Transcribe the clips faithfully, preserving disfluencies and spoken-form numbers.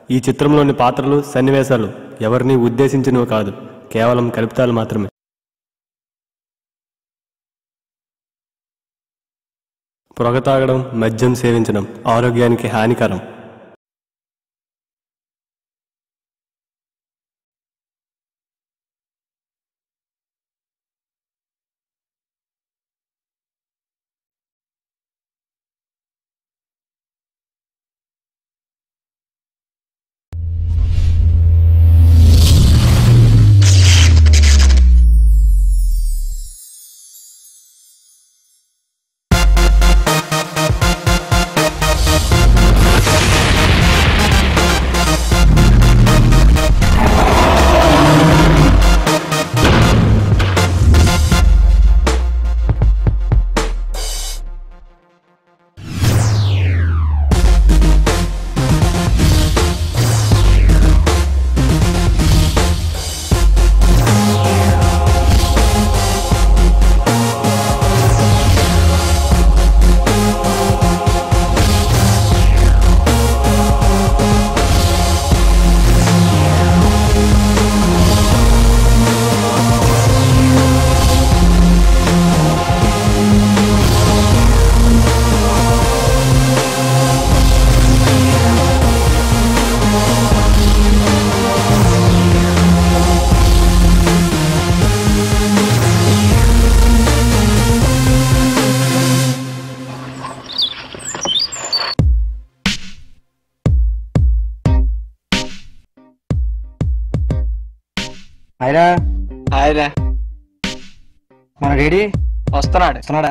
ఈ చిత్రంలోని పాత్రలు సన్నివేశాలు ఎవరిని ఉద్దేశించినవి కాదు, కేవలం కల్పితాలు మాత్రమే. పొగ తాగడం, మద్యం సేవించడం ఆరోగ్యానికి హానికరం. హాయ్రా. హాయ్రా. మన రెడీ వస్తున్నాడు. వస్తున్నాడా?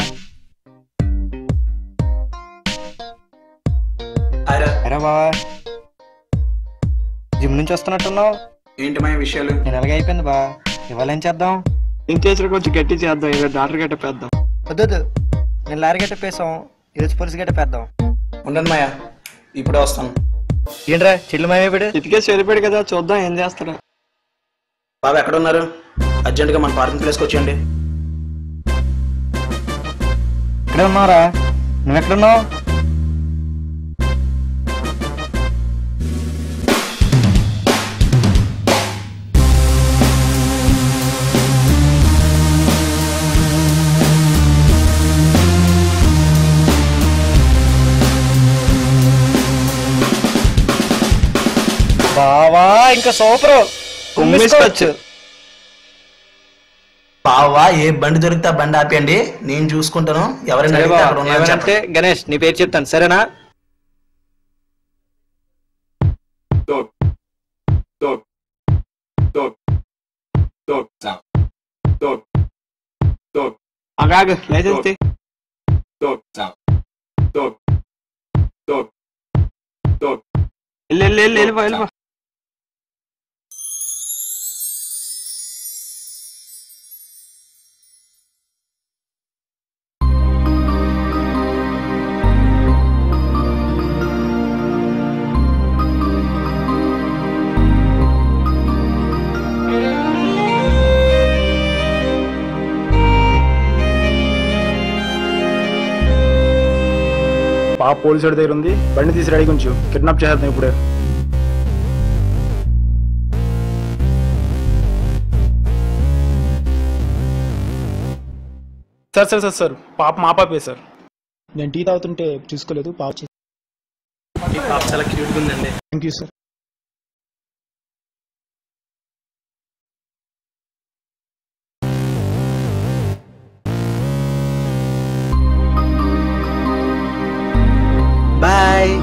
హాయ్రా బావా, జిమ్ నుంచి వస్తున్నట్టున్నావు. ఏంటి మా విషయాలు? నేను ఎలాగ అయిపోయింది బా, ఇవాళ ఏం చేద్దాం? ఏం చేసిన కొంచెం గట్టి చేద్దాం, ఇలా డాక్టర్ గట్ట పేద్దాం. వద్దు, నేను లారీ గట్ట పేసాం, ఈరోజు పోలీసు గట్ట పేద్దాం. ఉండండి మాయా, ఇప్పుడే వస్తాను. ఏంట్రా చెల్లి మాయపడి ఇదికే సరిపోయాడు కదా, చూద్దాం ఏం చేస్తారా. బాబు ఎక్కడ ఉన్నారు? అర్జెంటుగా మన పార్కింగ్ ప్లేస్కి వచ్చేయండి. ఇక్కడే ఉన్నావురా, నువ్వెక్కడున్నావు? బావా ఇంకా సూపర్ కుమ్మిసుకోవచ్చు. బావా ఏ బండి దొరికితే ఆ బండి ఆపేయండి, నేను చూసుకుంటాను. ఎవరైనా అంటే గణేష్ నీ పేరు చెప్తాను, సరేనా? అగాగు లైసెన్స్ వెళ్ళి వెళ్ళి వెళ్ళిపో వెళ్ళిపో. పాప పోలీసు దగ్గర ఉంది, బండి తీసి రెడీ కొంచెం కిడ్నాప్ చేద్దాం ఇప్పుడే. సార్ సార్ సార్ సార్ పాప మా పాపే సార్. నేను టీ తాగుతుంటే చూసుకోలేదు, పాప చాలా క్యూట్గా ఉందండి. Thank you sir. బాయ్.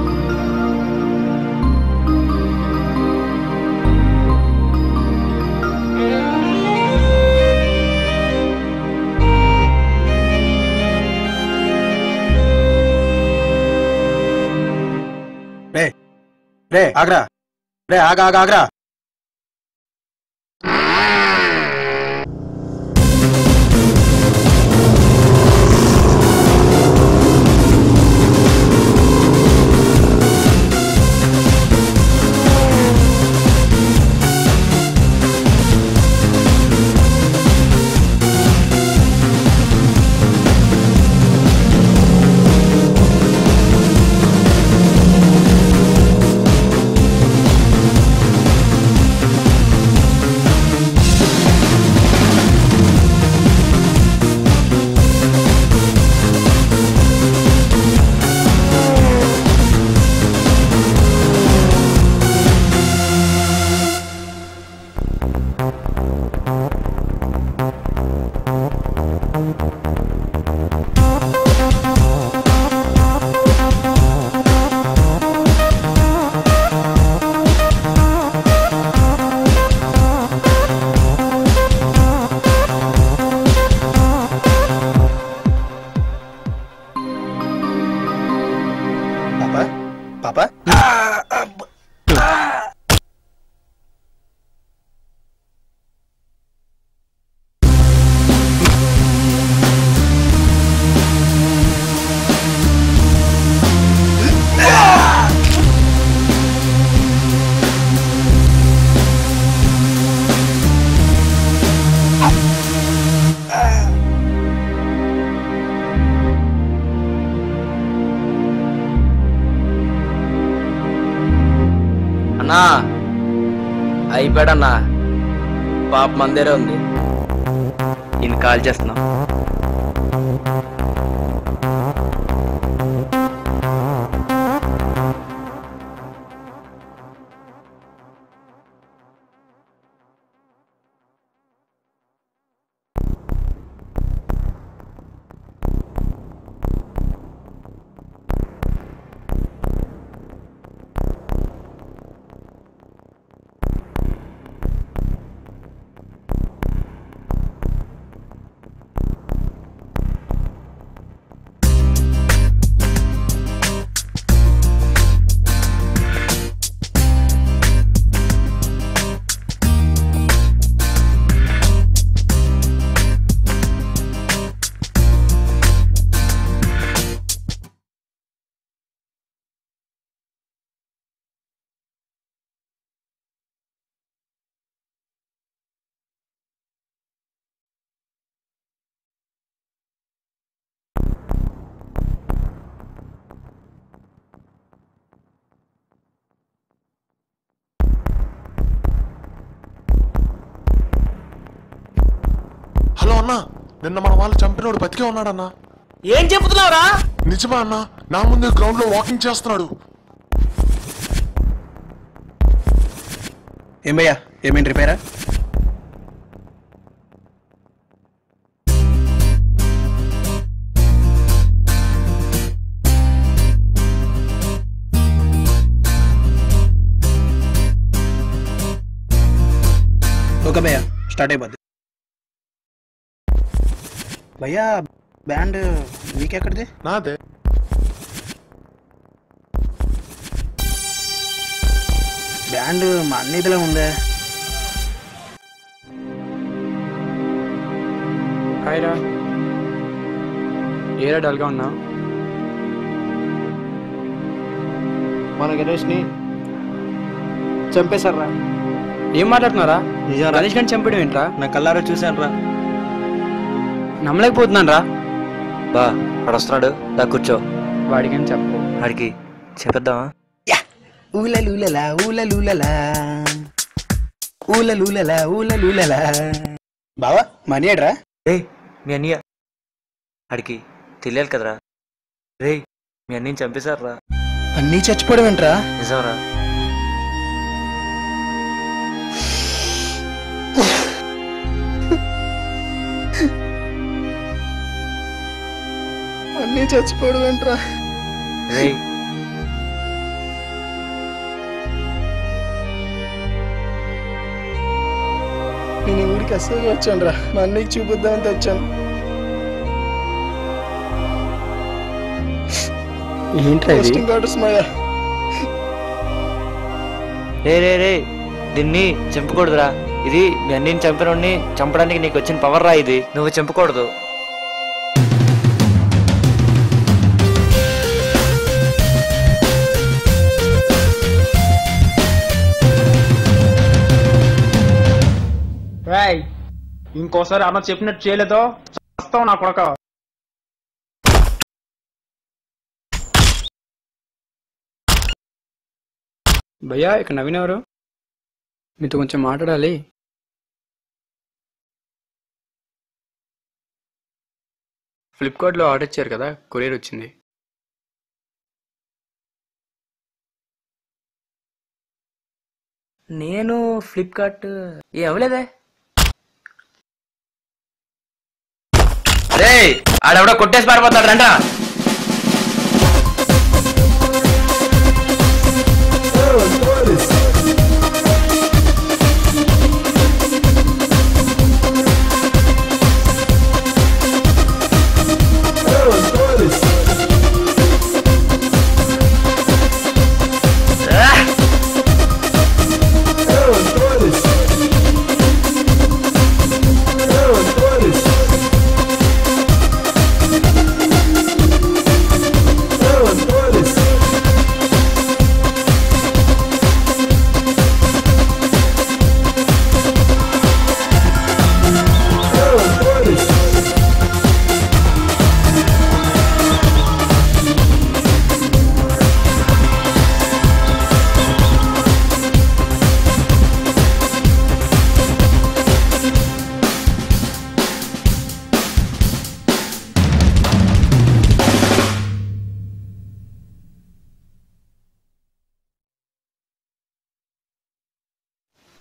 రే రే ఆగ్రా, రే ఆగా ఆగా ఆగ్రా. అన్నా అయిపోయాడన్నా, పాప మందేరే ఉంది. ఈయన కాల్ చేస్తున్నా. హలో అన్నా, నిన్న మన వాళ్ళు చంపినోడు బతికే ఉన్నాడన్నా. ఏం చెప్తున్నావురా? నిజమా అన్నా? నా ముందే గ్రౌండ్ లో వాకింగ్ చేస్తున్నాడు. ఏం భయ్యా, ఏమేంటి రిపేరా? ఓకే భయ్యా, స్టార్ట్ అయిపోద్ది. భయ్యా బ్యాండ్ మీకెక్కడిది? నాదే. బ్యాండ్ మా అన్నిదిలో ఉందే. హాయ్ రా, ఏరా డల్గా ఉన్నా? మన గణేష్ని చంపేశారా? ఏం మాట్లాడుతున్నారా? నిజం గణేష్ గారిని చంపడం ఏంట్రా? నా కళ్ళారా చూశాను రా. నమ్మలేకపోతున్నాను రా. బా వాడు వస్తున్నాడు, దా కూర్చో. వాడికేం చెప్పు. వాడికి చెప్పేద్దామా? ఊలలూలలా ఊలలూలలా ఊలలూలలా ఊలలూలలా. బావా మనీ ఏడ్రా? రే మీ అన్నయ్య, వాడికి తెలియాలి కదరా. రే మీ అన్నయ్యని చంపేశారా. అన్నీ చచ్చిపోవడం ఏంట్రా? నిజంరా. అన్నీ చచ్చిపోవడం ఏంట్రా? రే నేను ఊరికి అస్సలు వచ్చాను రా, మా అన్నయ్యకి చూపిద్దామని తెచ్చాను. ఏంట్రా ఇది? పోస్టింగ్ ఆర్డర్స్ మాయా. రే రే రే దీన్ని చంపకూడదురా. ఇది మీ అన్నయ్యని చంపినోడిని చంపడానికి నీకు వచ్చిన పవర్ రా. ఇది నువ్వు చంపకూడదు. రాయ్, ఇంకోసారి అన్న చెప్పినట్టు చేయలేదో చస్తావు నా కొడక. భయ్యా, ఇక్కడ నవీన్ ఎవరు? మీతో కొంచెం మాట్లాడాలి. ఫ్లిప్కార్ట్లో ఆర్డర్ ఇచ్చారు కదా, కొరియర్ వచ్చింది. నేను ఫ్లిప్కార్ట్ ఏ అవ్వలేదే. అరే ఆడెవడో కొట్టేసి పారిపోతాడు రంట.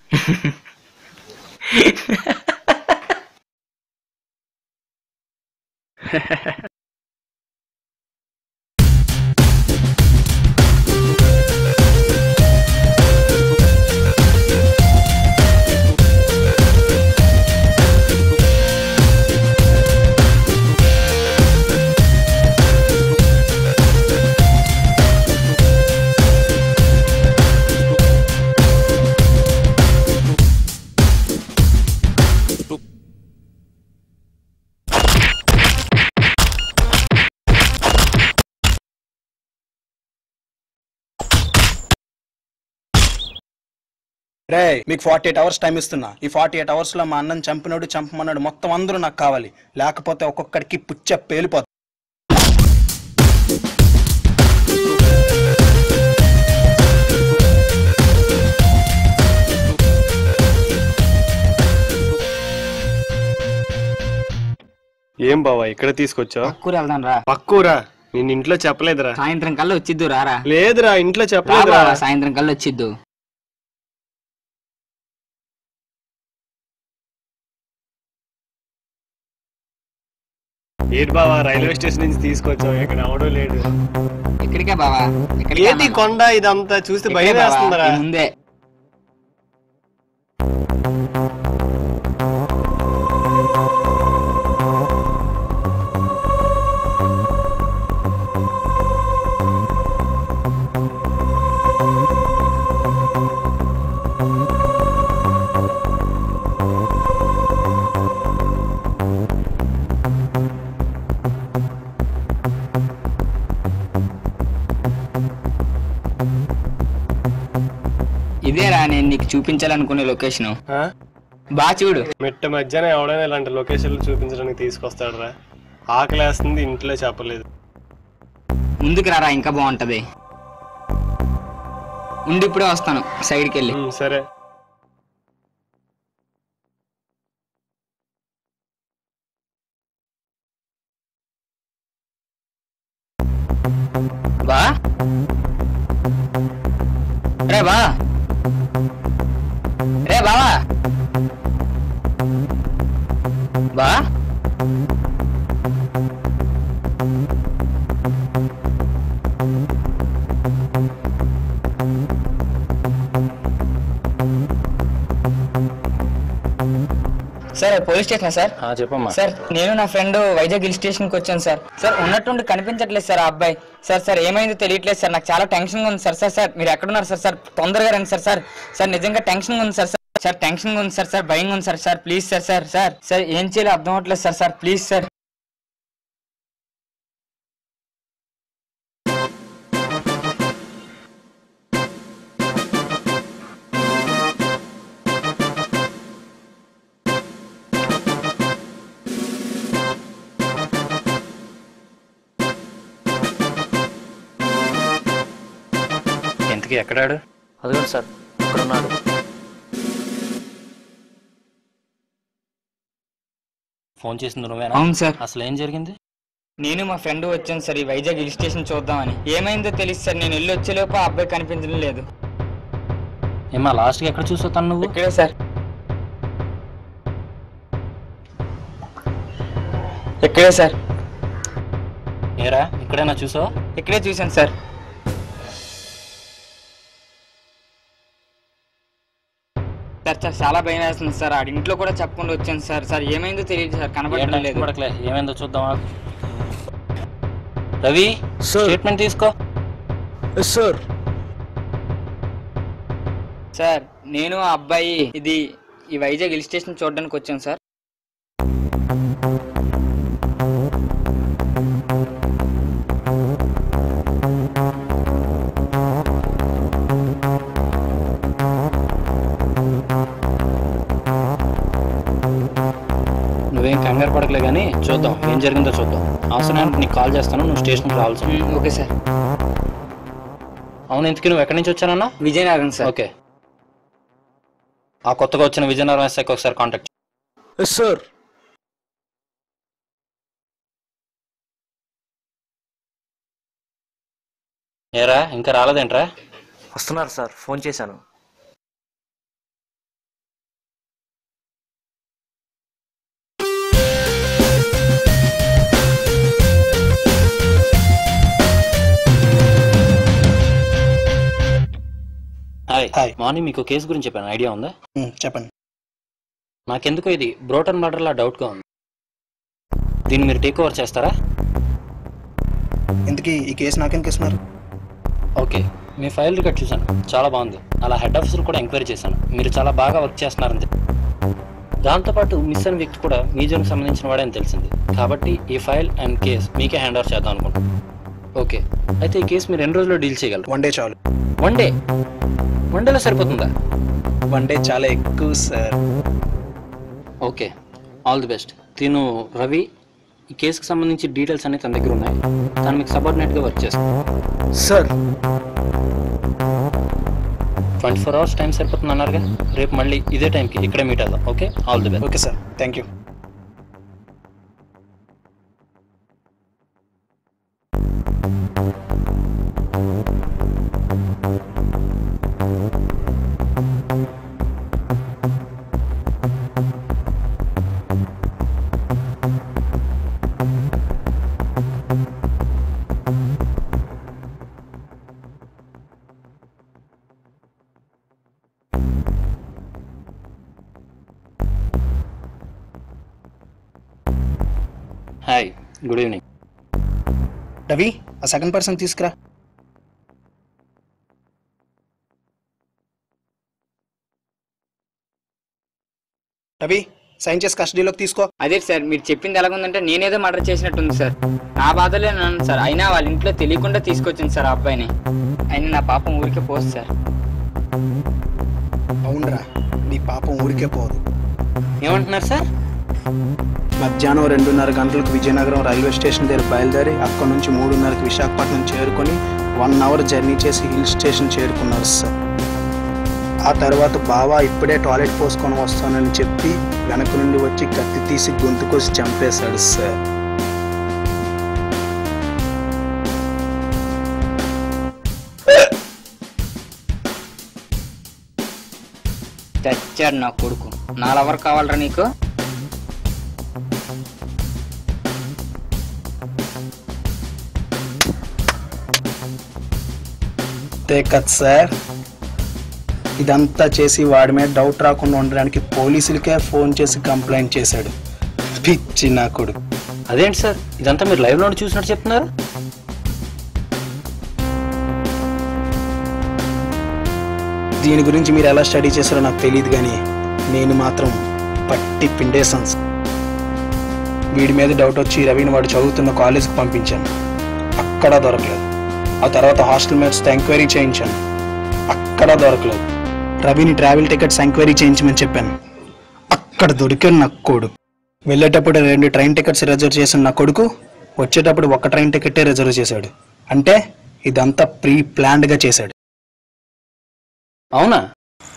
రే మీకు ఫార్టీ ఎయిట్ అవర్స్ టైం ఇస్తున్నా. ఈ ఫార్టీ ఎయిట్ అవర్స్ లో మా అన్నని చంపినోడు చంపమన్నాడు మొత్తం అందరూ నాకు కావాలి, లేకపోతే ఒక్కొక్కడికి పుచ్చ పేలిపోతుంది. ఏం బావా ఇక్కడ తీసుకొచ్చా? కూర వెళ్దాం రా. పక్కూరా నేను ఇంట్లో చెప్పలేదురా. సాయంత్రం కల్లా వచ్చిద్దు రారా. లేదురా ఇంట్లో చెప్పలేదురా. సాయంత్రం కల్లా వచ్చిద్దు. ఏంటి బావా రైల్వే స్టేషన్ నుంచి తీసుకొచ్చావు, ఇక్కడ అవడం లేదు. ఎక్కడికే బావా? ఏంటి కొండ ఇదంతా చూస్తే భయం వేస్తుందిరా. ముందే ఇదేరా నేను నీకు చూపించాలనుకునే లొకేషన్. బా చూడు. మెట్ట మధ్యాహ్నం ఎవడైనా ఇలాంటి లొకేషన్లు చూపించడానికి తీసుకొస్తాడరా. ఆకలేస్తుంది ఇంట్లో చెప్పలేదు. ముందుకు రారా ఇంకా బాగుంటది. ఉండి ఇప్పుడే వస్తాను సైడ్కి వెళ్ళి. సరే బా. రే బా రే బావా బా. Sir police station sir. చెప్పమ్మా. సార్ నేను నా ఫ్రెండ్ వైజాగ్ హిల్ స్టేషన్ కి వచ్చాను సార్. సార్ ఉన్నట్టుండి కనిపించట్లేదు సార్ ఆ అబ్బాయి. సార్ సార్ ఏమైందో తెలియట్లేదు సార్. నాకు చాలా టెన్షన్ ఉంది సార్. సార్ సార్ మీరు ఎక్కడున్నారు సార్? సార్ తొందరగా రండి సార్. సార్ సార్ నిజంగా టెన్షన్ ఉంది సార్. సార్ టెన్షన్ ఉంది సార్. సార్ భయంగా ఉంది sir. Sir please sir. Sir sir sir ఏం చేయాలో అర్థం అవ్వట్లేదు సార్. Sir please sir. ఎంతకి ఎక్కడాడు? అదిగోండి సార్ ఇక్కడ ఉన్నాడు. ఫోన్ చేసింది నువ్వేనా? అవును సార్. అసలు ఏం జరిగింది? నేను మా ఫ్రెండ్ వచ్చాను సార్ ఈ వైజాగ్ హిల్ స్టేషన్ చూద్దామని. ఏమైందో తెలియదు సార్. నేను వెళ్ళి వచ్చేలోపు ఆ అబ్బాయి కనిపించడం లేదు. ఏమా లాస్ట్ గా ఎక్కడ చూసొస్తాను నువ్వు? ఇక్కడే సార్. ఇక్కడే సార్. ఏరా ఇక్కడేనా చూసావు? ఇక్కడే చూశాను సార్. సార్ సార్ చాలా భయం వేస్తుంది సార్. ఆడి ఇంట్లో కూడా చెప్పకుండా వచ్చాను సార్. సార్ ఏమైందో తెలియదు సార్. కనబడడం లేదు. పడకలే ఏమైందో చూద్దామా? రవి స్టేట్మెంట్ తీసుకో. సార్ సార్ నేను ఆ అబ్బాయి ఇది ఈ వైజాగ్ హిల్ స్టేషన్ చూడడానికి వచ్చాను సార్. నువ్వేం కంగారు పడకలే కానీ చూద్దాం ఏం జరిగిందో చూద్దాం. అవసరానికి నీకు కాల్ చేస్తాను, నువ్వు స్టేషన్కి రావాల్సి. Okay sir. అవును ఇంతకీ నువ్వు ఎక్కడి నుంచి వచ్చానన్నా? విజయనగరం సార్. ఓకే ఆ కొత్తగా వచ్చిన విజయనగరం ఎస్ఐకి ఒకసారి కాంటాక్ట్. సార్ ఏరా ఇంకా రాలేదేంట్రా? వస్తున్నారు సార్, ఫోన్ చేశాను. Hi hi. మార్నింగ్ మీకు కేసు గురించి చెప్పాను, ఐడియా ఉందా? ఉమ్, చెప్పండి. నాకెందుకో ఇది బ్రోటన్ మర్డర్లా డౌట్గా ఉంది. దీన్ని మీరు టేక్ ఓవర్ చేస్తారా? ఇంతకీ ఈ కేసు నాకెందుకు ఇస్తున్నారు? ఓకే, మీ ఫైల్ రికార్డ్ చూశాను, చాలా బాగుంది. అలా హెడ్ ఆఫీసర్ కూడా ఎంక్వైరీ చేశాను, మీరు చాలా బాగా వర్క్ చేస్తున్నారని. దాంతోపాటు మిస్ అయిన వ్యక్తి కూడా మీ జోన్కి సంబంధించిన వాడని తెలిసింది. కాబట్టి ఈ ఫైల్ అండ్ కేస్ మీకే హ్యాండ్ ఓవర్ చేద్దాం అనుకుంటున్నాను. ఓకే, అయితే ఈ కేసు మీరు ఎన్ని రోజుల్లో డీల్ చేయగలరు? వన్ డే చాలు. One day? వన్ డేలో సరిపోతుందా? వన్ డే చాలా ఎక్కువ సార్. Okay, all the best. తిను రవి, ఈ కేసుకి సంబంధించి డీటెయిల్స్ అన్ని తన దగ్గర ఉన్నాయి. తను మీకు సబార్డినేట్గా వర్క్ చేస్తాను sir. Twenty four hours time సరిపోతుంది అన్నారుగా, రేపు మళ్ళీ ఇదే టైంకి ఇక్కడే మీట్ అవుదాం. Okay, all the best. Okay sir, thank you. Hi, good evening. Ravi, ఆ సెకండ్ పర్సన్ తీసుకురా. రవి, సైన్ చేసి కస్టడీలోకి తీసుకో. అదే సార్, మీరు చెప్పింది ఎలాగుందంటే నేనేదో మర్డర్ చేసినట్టుంది సార్. నా బాధలే నన్ను సార్, అయినా వాళ్ళ ఇంట్లో తెలియకుండా తీసుకొచ్చింది సార్ ఆ అబ్బాయిని. అయినా నా పాపం ఊరికే పోదు సార్. అవునరా, నీ పాపం ఊరికే పోదు. ఏమంటున్నారు సార్? మధ్యాహ్నం రెండున్నర గంటలకు విజయనగరం రైల్వే స్టేషన్ దగ్గర బయలుదేరి అక్కడ నుంచి మూడున్నరకి విశాఖపట్నం చేరుకొని వన్ అవర్ జర్నీ చేసి హిల్ స్టేషన్ చేరుకున్నారు సార్. ఆ తర్వాత బావా ఇప్పుడే టాయిలెట్ పోసుకొని వస్తానని చెప్పి వెనక నుండి వచ్చి కత్తి తీసి గొంతు కోసి చంపేశాడు సార్. తెచ్చాడు నా కొడుకు. నా లవర్ కావాలరా నీకు? కదా సార్, ఇదంతా చేసి వాడి మీద డౌట్ రాకుండా ఉండడానికి పోలీసులకే ఫోన్ చేసి కంప్లైంట్ చేశాడు. పిచ్చి నా కొడుకు. అదేంటి సార్, ఇదంతా మీరు లైవ్ లో చూసినట్టు చెప్తున్నారు? దీని గురించి మీరు ఎలా స్టడీ చేశారో నాకు తెలియదు, కానీ నేను మాత్రం పట్టి పిండేశాను. వీడి మీద డౌట్ వచ్చి రవిని వాడు చదువుతున్న కాలేజ్కి పంపించాను, అక్కడ దొరకలేదు. ఆ తర్వాత హాస్టల్ మేట్స్తో ఎంక్వైరీ చేయించాను, అక్కడ దొరకలేదు. రవిని ట్రావెల్ టికెట్స్ ఎంక్వైరీ చేయించమని చెప్పాను, అక్కడ దొరికాను నా కొడుకు. వెళ్ళేటప్పుడు రెండు ట్రైన్ టికెట్స్ రిజర్వ్ చేసిన నా కొడుకు వచ్చేటప్పుడు ఒక్క ట్రైన్ టికెటే రిజర్వ్ చేశాడు. అంటే ఇదంతా ప్రీ ప్లాన్డ్గా చేశాడు. అవునా?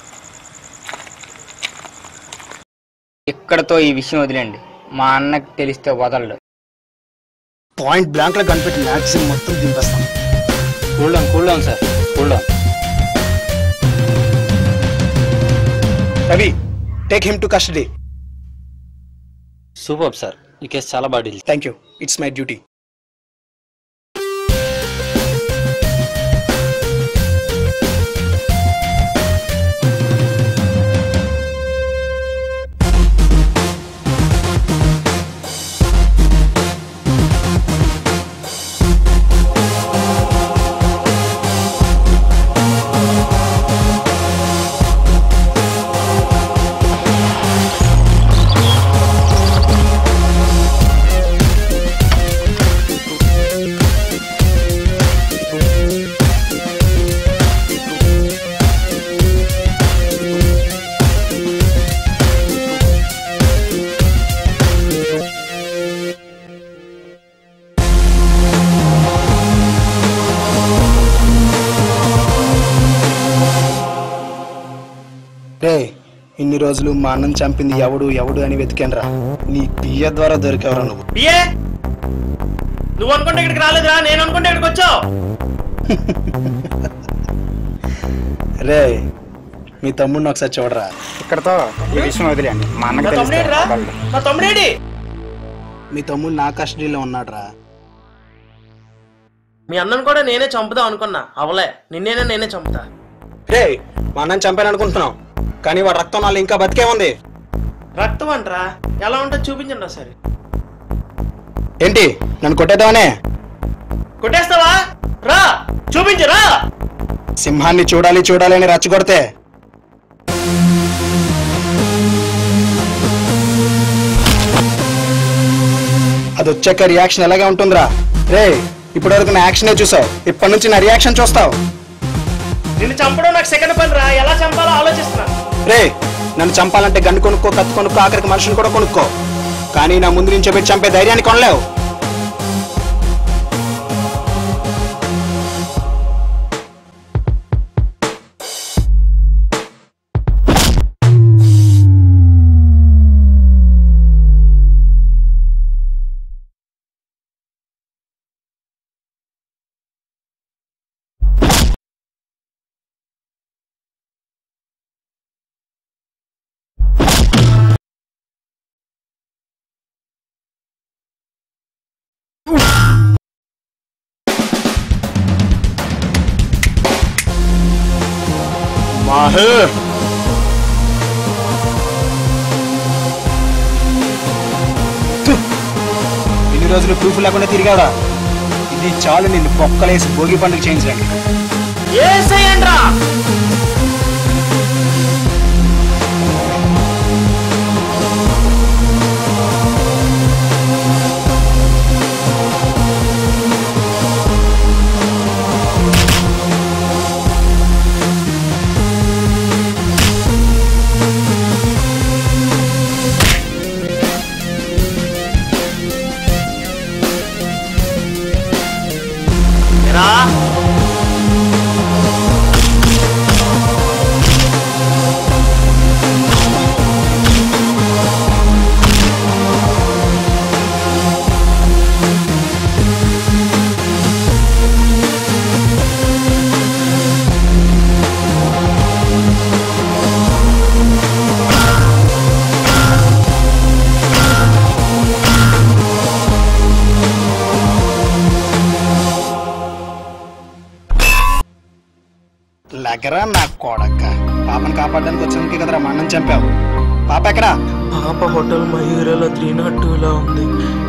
ఇక్కడతో ఈ విషయం వదిలేండి, మా అన్నకి తెలిస్తే వదలడు. పాయింట్ బ్లాంక్లో కనిపెట్టి మ్యాక్సిమం మొత్తం దింపేస్తాను. Cool down, cool down sir, cool down. Ravi, take him to custody. Super sir, ఈ కేసు చాలా బాగా deal. Thank you, it's my duty. రే, ఇన్ని రోజులు మా అన్నం చంపింది ఎవడు ఎవడు అని వెతికానురా. నీ పియ్య ద్వారా దొరికేవరా నువ్వు. పిఏ, నువ్వు అనుకుంటే ఇక్కడికి రాలేదురా, నేను అనుకుంటే ఇక్కడికి వచ్చావు. రే, మీ తమ్ముడిని ఒకసారి చూడరా. ఇక్కడతో ఈ విషయం వదిలేండి, మా అన్నకి నా తెలిస్తే తమ్ముడేడిరా? వదలడు. నా తమ్ముడేడి? మీ తమ్ముడు నా కస్టడీలో ఉన్నాడురా. మీ అన్నను కూడా నేనే చంపుదాం అనుకున్నా, అవలే. నిన్నేనే నేనే చంపుతా. రే మా అన్నని చంపాను అనుకుంటున్నాం, కానీ వాడు రక్తం నాలో ఇంకా బతికే ఉంది. రక్తం అంటరా? ఎలా ఉంటుందో చూపించండి ఒకసారి. ఏంటి నన్ను కొట్టేద్దామనే? కొట్టేస్తావా? రా చూపించు, రా. సింహాన్ని చూడాలి చూడాలి అని రచ్చగొడితే అది వచ్చాక రియాక్షన్ ఎలాగే ఉంటుందిరా? రే ఇప్పటి వరకు నా యాక్షనే చూసావు, ఇప్పటి నుంచి నా రియాక్షన్ చూస్తావు. నిన్ను చంపడం నాకు సెకండ్ పని రా. ఎలా చంపాలో ఆలోచిస్తున్నా. రే నన్ను చంపాలంటే గన్ను కొనుక్కో, కత్తి కొనుక్కో, ఆఖరికి మనుషుని కూడా కొనుక్కో, కానీ నా ముందు నుంచి పెట్టి చంపే ధైర్యాన్ని కొనలేవు. మాహిర్ ఇన్ని రోజులు ప్రూఫ్ లేకుండా తిరిగాడా? ఇది చాలు నిన్ను పొక్కలేసి భోగి పండుగ చేయించడానికి. ఏసేయండ్రా. లగరా నా కొడక, పాపను కాపాడడానికి వచ్చినందుకే కదరా మా అన్నం చంపావు. పాప ఎక్కడా? పాప హోటల్ మయూరలో త్రీ నాట్ టూలో ఉంది.